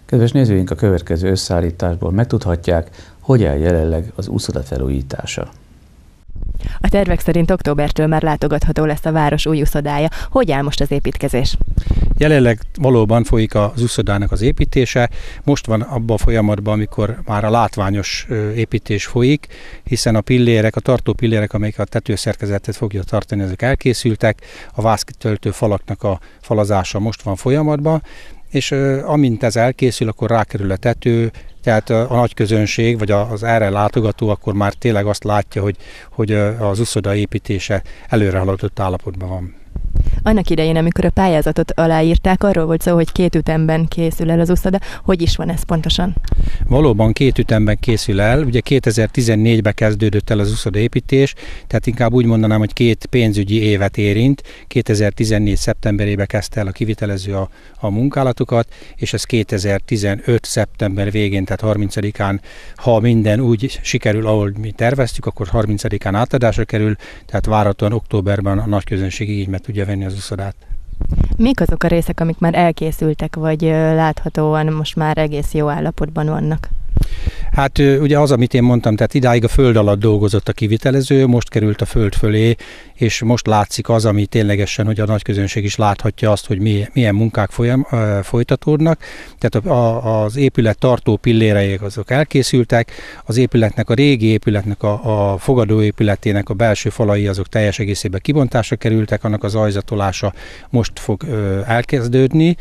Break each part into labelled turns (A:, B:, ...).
A: Kedves nézőink, a következő összeállításból megtudhatják, hogy áll jelenleg az úszoda felújítása.
B: A tervek szerint októbertől már látogatható lesz a város új úszodája. Hogy áll most az építkezés?
C: Jelenleg valóban folyik az úszodának az építése. Most van abban a folyamatban, amikor már a látványos építés folyik, hiszen a pillérek, a tartó pillérek, amelyek a tetőszerkezetet fogja tartani, ezek elkészültek. A vászkitöltő falaknak a falazása most van folyamatban, és amint ez elkészül, akkor rákerül a tető, tehát a nagy közönség, vagy az erre látogató akkor már tényleg azt látja, hogy az úszoda építése előre haladott állapotban van.
B: Annak idején, amikor a pályázatot aláírták, arról volt szó, hogy 2 ütemben készül el az úszoda. Hogy is van ez pontosan?
C: Valóban 2 ütemben készül el. Ugye 2014-ben kezdődött el az úszodaépítés, tehát inkább úgy mondanám, hogy 2 pénzügyi évet érint. 2014. szeptemberében kezdte el a kivitelező a munkálatokat, és ez 2015. szeptember végén, tehát 30-án, ha minden úgy sikerül, ahogy mi terveztük, akkor 30-án átadásra kerül, tehát várhatóan októberben a nagy közönség igénybe tudja venni az úszodát.
B: Mik azok a részek, amik már elkészültek, vagy láthatóan most már egész jó állapotban vannak?
C: Hát ugye az, amit én mondtam, tehát idáig a föld alatt dolgozott a kivitelező, most került a föld fölé, és most látszik az, ami ténylegesen, hogy a nagy közönség is láthatja azt, hogy milyen munkák folytatódnak. Tehát az épület tartó pillérei azok elkészültek, az épületnek, a régi épületnek, a fogadóépületének a belső falai azok teljes egészében kibontásra kerültek, annak az ajzatolása most fog elkezdődni.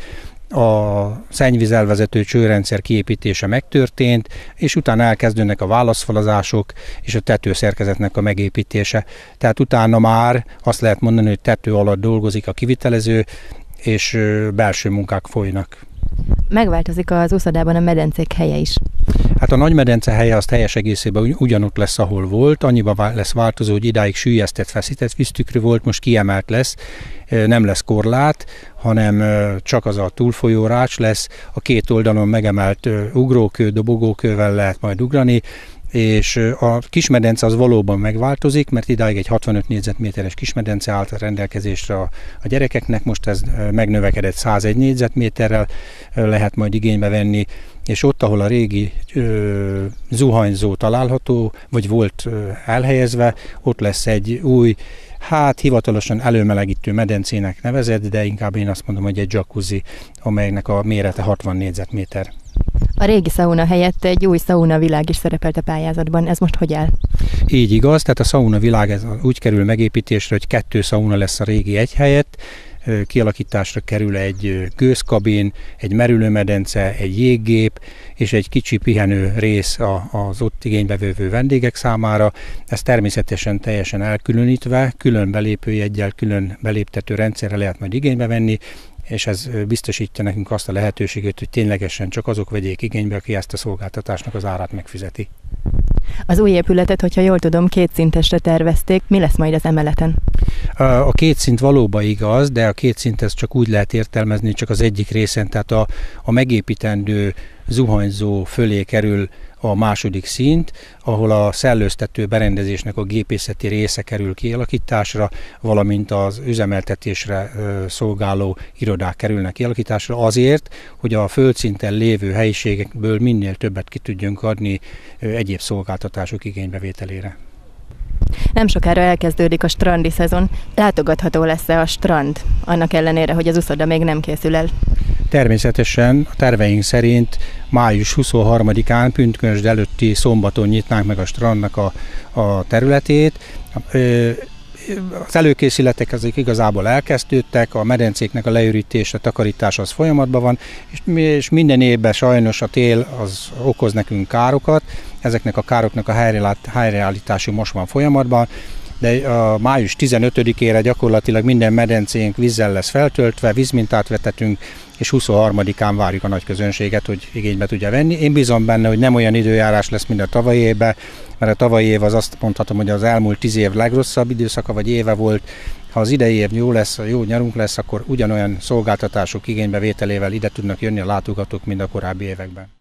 C: A szennyvízelvezető csőrendszer kiépítése megtörtént, és utána elkezdődnek a válaszfalazások és a tetőszerkezetnek a megépítése. Tehát utána már azt lehet mondani, hogy tető alatt dolgozik a kivitelező, és belső munkák folynak.
B: Megváltozik az úszodában a medencék helye is.
C: Hát a nagy medence helye az teljes egészében ugyanott lesz, ahol volt. Annyiban lesz változó, hogy idáig süllyesztett, feszített víztükrű volt, most kiemelt lesz, nem lesz korlát, hanem csak az a túlfolyó rács lesz. A 2 oldalon megemelt ugrókő, dobogókővel lehet majd ugrani, és a kismedence az valóban megváltozik, mert idáig egy 65 négyzetméteres kismedence állt a rendelkezésre a gyerekeknek, most ez megnövekedett 101 négyzetméterrel, lehet majd igénybe venni, és ott, ahol a régi zuhanyzó található, vagy volt elhelyezve, ott lesz egy új, hivatalosan előmelegítő medencének nevezett, de inkább én azt mondom, hogy egy jacuzzi, amelynek a mérete 60 négyzetméter.
B: A régi szauna helyett egy új szauna világ is szerepelt a pályázatban. Ez most hogy áll?
C: Így igaz, tehát a szauna világ ez úgy kerül megépítésre, hogy 2 szauna lesz a régi egy helyett. Kialakításra kerül egy gőzkabin, egy merülőmedence, egy jéggép és egy kicsi pihenő rész az ott igénybe vevő vendégek számára. Ez természetesen teljesen elkülönítve, külön belépőjeggyel, külön beléptető rendszerre lehet majd igénybe venni, és ez biztosítja nekünk azt a lehetőséget, hogy ténylegesen csak azok vegyék igénybe, aki ezt a szolgáltatásnak az árát megfizeti.
B: Az új épületet, hogyha jól tudom, 2 szintesre tervezték. Mi lesz majd az emeleten?
C: A 2 szint valóban igaz, de a 2 szint ezt csak úgy lehet értelmezni, csak az egyik részen, tehát a megépítendő zuhanyzó fölé kerül a második szint, ahol a szellőztető berendezésnek a gépészeti része kerül kialakításra, valamint az üzemeltetésre szolgáló irodák kerülnek kialakításra azért, hogy a földszinten lévő helyiségekből minél többet ki tudjunk adni egyéb szolgáltatások igénybevételére.
B: Nem sokára elkezdődik a strandi szezon. Látogatható lesz-e a strand, annak ellenére, hogy az úszoda még nem készül el?
C: Természetesen a terveink szerint május 23-án, pünkösd előtti szombaton nyitnánk meg a strandnak a területét. Az előkészületek ezek igazából elkezdődtek, a medencéknek a leürítése, a takarítás az folyamatban van, és minden évben sajnos a tél az okoz nekünk károkat, ezeknek a károknak a helyreállítása most van folyamatban, de a május 15-ére gyakorlatilag minden medencénk vízzel lesz feltöltve, vízmintát vetetünk, és 23-án várjuk a nagy közönséget, hogy igénybe tudja venni. Én bízom benne, hogy nem olyan időjárás lesz, mint a tavalyi évben, mert a tavalyi év az azt mondhatom, hogy az elmúlt 10 év legrosszabb időszaka vagy éve volt. Ha az idei év jó lesz, jó nyarunk lesz, akkor ugyanolyan szolgáltatások igénybevételével ide tudnak jönni a látogatók, mint a korábbi években.